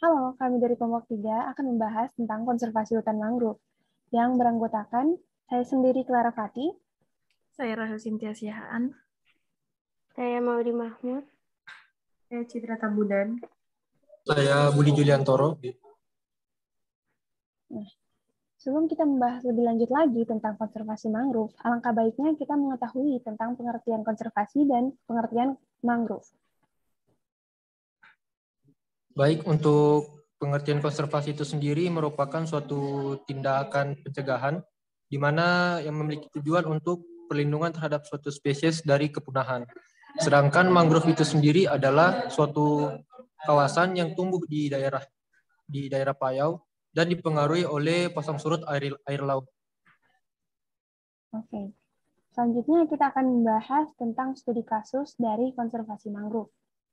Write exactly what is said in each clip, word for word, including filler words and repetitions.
Halo, kami dari kelompok tiga akan membahas tentang konservasi hutan mangrove yang beranggotakan saya sendiri Clara Fati, saya Rahel Cynthia Sihaan, saya Maudi Mahmud, saya Citra Tambudan, saya Budi Juliantoro. Nah, sebelum kita membahas lebih lanjut lagi tentang konservasi mangrove, alangkah baiknya kita mengetahui tentang pengertian konservasi dan pengertian mangrove. Baik, untuk pengertian konservasi itu sendiri merupakan suatu tindakan pencegahan di mana yang memiliki tujuan untuk perlindungan terhadap suatu spesies dari kepunahan. Sedangkan mangrove itu sendiri adalah suatu kawasan yang tumbuh di daerah di daerah payau dan dipengaruhi oleh pasang surut air, air laut. Oke, selanjutnya kita akan membahas tentang studi kasus dari konservasi mangrove.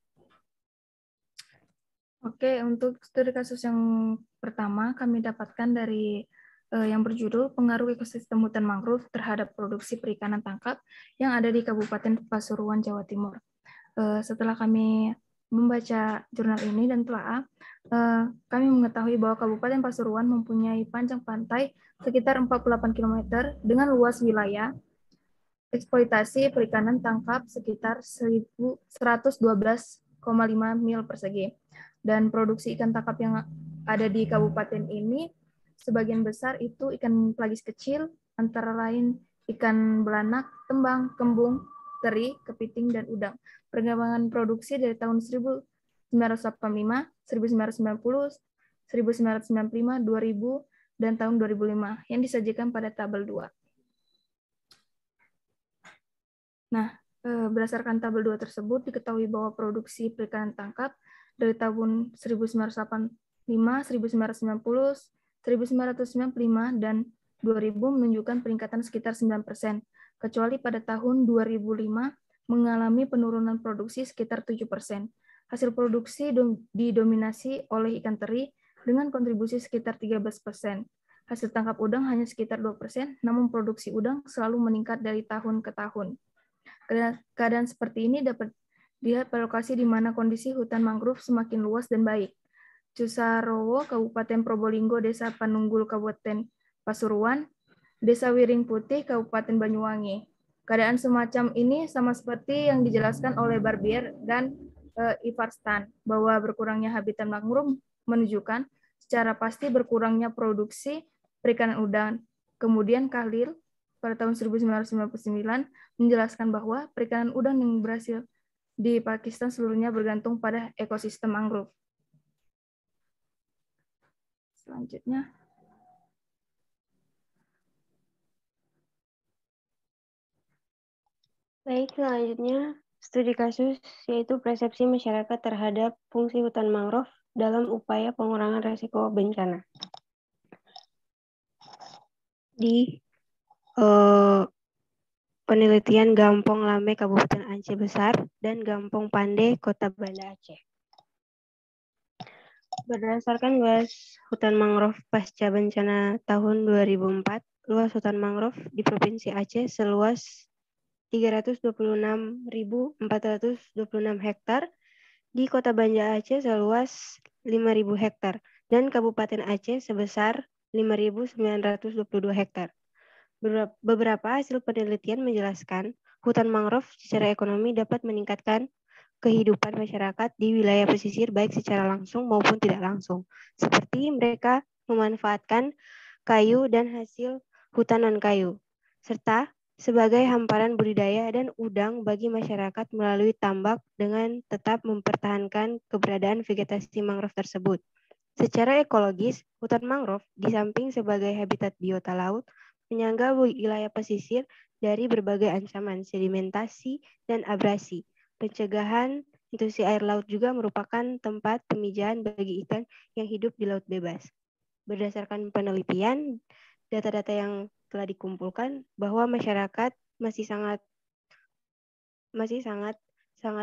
Oke, untuk studi kasus yang pertama kami dapatkan dari eh, yang berjudul Pengaruh Ekosistem Hutan Mangrove Terhadap Produksi Perikanan Tangkap yang ada di Kabupaten Pasuruan, Jawa Timur. Eh, setelah kami membaca jurnal ini dan telah eh, kami mengetahui bahwa Kabupaten Pasuruan mempunyai panjang pantai sekitar empat puluh delapan kilometer dengan luas wilayah eksploitasi perikanan tangkap sekitar seratus dua belas koma lima mil persegi. Dan produksi ikan tangkap yang ada di kabupaten ini sebagian besar itu ikan pelagis kecil, antara lain ikan belanak, tembang, kembung, teri, kepiting, dan udang. Perkembangan produksi dari tahun seribu sembilan ratus delapan puluh lima, seribu sembilan ratus sembilan puluh, seribu sembilan ratus sembilan puluh lima, dua ribu, dan tahun dua ribu lima yang disajikan pada tabel dua. Nah, berdasarkan tabel dua tersebut diketahui bahwa produksi perikanan tangkap dari tahun seribu sembilan ratus delapan puluh lima, seribu sembilan ratus sembilan puluh, seribu sembilan ratus sembilan puluh lima, dan dua ribu menunjukkan peningkatan sekitar sembilan persen, kecuali pada tahun dua ribu lima mengalami penurunan produksi sekitar tujuh persen. Hasil produksi didominasi oleh ikan teri dengan kontribusi sekitar tiga belas persen. Hasil tangkap udang hanya sekitar dua persen, namun produksi udang selalu meningkat dari tahun ke tahun. Keadaan seperti ini dapat dilihat pada lokasi di mana kondisi hutan mangrove semakin luas dan baik. Cusarowo, Kabupaten Probolinggo, Desa Panunggul, Kabupaten Pasuruan, Desa Wiring Putih, Kabupaten Banyuwangi. Keadaan semacam ini sama seperti yang dijelaskan oleh Barbier dan e, Ivarstan, bahwa berkurangnya habitat mangrove menunjukkan secara pasti berkurangnya produksi perikanan udang. Kemudian Khalil pada tahun seribu sembilan ratus sembilan puluh sembilan menjelaskan bahwa perikanan udang yang berhasil di Pakistan seluruhnya bergantung pada ekosistem mangrove. Selanjutnya. Baik, selanjutnya studi kasus yaitu persepsi masyarakat terhadap fungsi hutan mangrove dalam upaya pengurangan risiko bencana. Di eh, penelitian Gampong Lame Kabupaten Aceh Besar dan Gampong Pande Kota Banda Aceh. Berdasarkan luas hutan mangrove pasca bencana tahun dua ribu empat, luas hutan mangrove di Provinsi Aceh seluas tiga ratus dua puluh enam ribu empat ratus dua puluh enam hektar, di Kota Banda Aceh seluas lima ribu hektar, dan Kabupaten Aceh sebesar lima ribu sembilan ratus dua puluh dua hektar. Beberapa hasil penelitian menjelaskan hutan mangrove secara ekonomi dapat meningkatkan kehidupan masyarakat di wilayah pesisir baik secara langsung maupun tidak langsung, seperti mereka memanfaatkan kayu dan hasil hutan non-kayu, serta sebagai hamparan budidaya dan udang bagi masyarakat melalui tambak dengan tetap mempertahankan keberadaan vegetasi mangrove tersebut. Secara ekologis, hutan mangrove di samping sebagai habitat biota laut, menyangga wilayah pesisir dari berbagai ancaman sedimentasi dan abrasi. Pencegahan intrusi air laut juga merupakan tempat pemijahan bagi ikan yang hidup di laut bebas. Berdasarkan penelitian, data-data yang telah dikumpulkan bahwa masyarakat masih sangat masih sangat sangat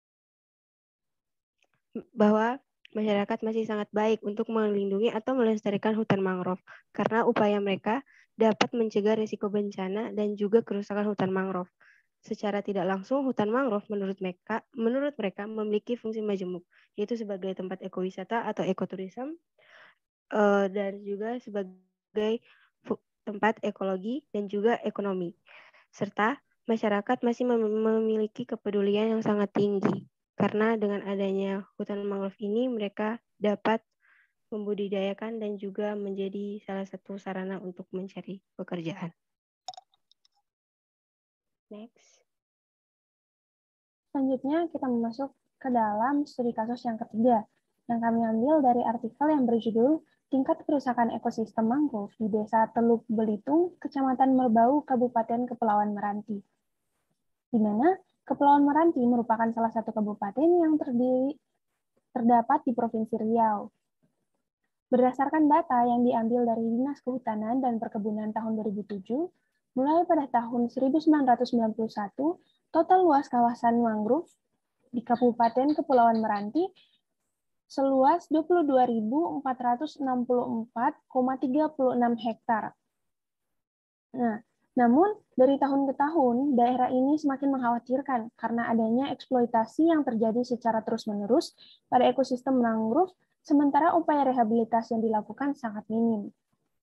bahwa masyarakat masih sangat baik untuk melindungi atau melestarikan hutan mangrove karena upaya mereka dapat mencegah risiko bencana dan juga kerusakan hutan mangrove. Secara tidak langsung, hutan mangrove menurut mereka, menurut mereka memiliki fungsi majemuk, yaitu sebagai tempat ekowisata atau ekoturism, uh, dan juga sebagai tempat ekologi dan juga ekonomi. Serta masyarakat masih mem memiliki kepedulian yang sangat tinggi, karena dengan adanya hutan mangrove ini mereka dapat membudidayakan dan juga menjadi salah satu sarana untuk mencari pekerjaan. Next. Selanjutnya kita masuk ke dalam studi kasus yang ketiga, yang kami ambil dari artikel yang berjudul Tingkat Kerusakan Ekosistem Mangrove di Desa Teluk Belitung, Kecamatan Merbau, Kabupaten Kepulauan Meranti. Di mana Kepulauan Meranti merupakan salah satu kabupaten yang terdiri terdapat di Provinsi Riau. Berdasarkan data yang diambil dari Dinas Kehutanan dan Perkebunan tahun dua ribu tujuh, mulai pada tahun seribu sembilan ratus sembilan puluh satu, total luas kawasan mangrove di Kabupaten Kepulauan Meranti seluas dua puluh dua ribu empat ratus enam puluh empat koma tiga enam hektar. Nah, namun dari tahun ke tahun, daerah ini semakin mengkhawatirkan karena adanya eksploitasi yang terjadi secara terus-menerus pada ekosistem mangrove, sementara upaya rehabilitasi yang dilakukan sangat minim.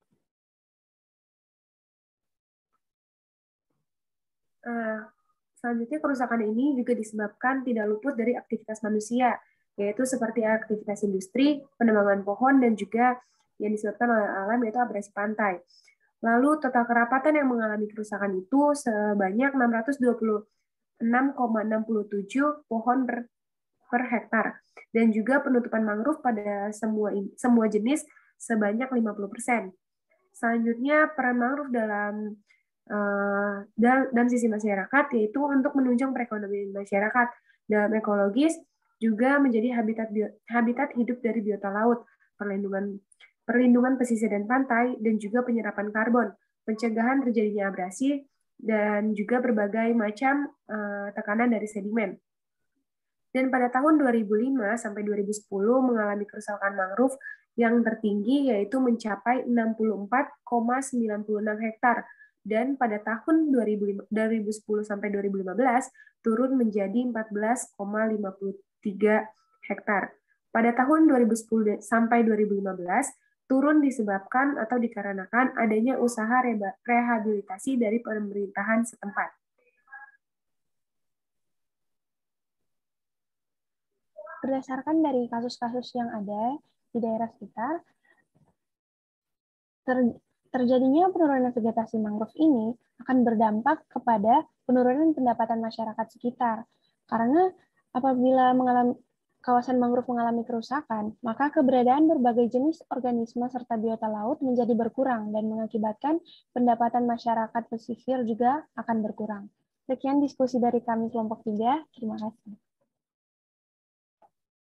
Uh, selanjutnya, kerusakan ini juga disebabkan tidak luput dari aktivitas manusia, yaitu seperti aktivitas industri, penebangan pohon, dan juga yang disebabkan oleh alam, yaitu abrasi pantai. Lalu, total kerapatan yang mengalami kerusakan itu sebanyak enam ratus dua puluh enam koma enam tujuh pohon per, per hektar, dan juga penutupan mangrove pada semua, semua jenis sebanyak lima puluh persen. Selanjutnya, peran mangrove dalam Uh, dan, dan sisi masyarakat, yaitu untuk menunjang perekonomian masyarakat dalam ekologis, juga menjadi habitat bio, habitat hidup dari biota laut, perlindungan perlindungan pesisir dan pantai, dan juga penyerapan karbon, pencegahan terjadinya abrasi, dan juga berbagai macam uh, tekanan dari sedimen. Dan pada tahun dua ribu lima sampai dua ribu sepuluh mengalami kerusakan mangrove yang tertinggi, yaitu mencapai enam puluh empat koma sembilan enam hektar. Dan pada tahun dua ribu sepuluh sampai dua ribu lima belas turun menjadi empat belas koma lima tiga hektar. Pada tahun dua ribu sepuluh sampai dua ribu lima belas turun disebabkan atau dikarenakan adanya usaha rehabilitasi dari pemerintahan setempat. Berdasarkan dari kasus-kasus yang ada di daerah sekitar, ter Terjadinya penurunan vegetasi mangrove ini akan berdampak kepada penurunan pendapatan masyarakat sekitar. Karena apabila mengalami, kawasan mangrove mengalami kerusakan, maka keberadaan berbagai jenis organisme serta biota laut menjadi berkurang dan mengakibatkan pendapatan masyarakat pesisir juga akan berkurang. Sekian diskusi dari kami kelompok tiga. Terima kasih.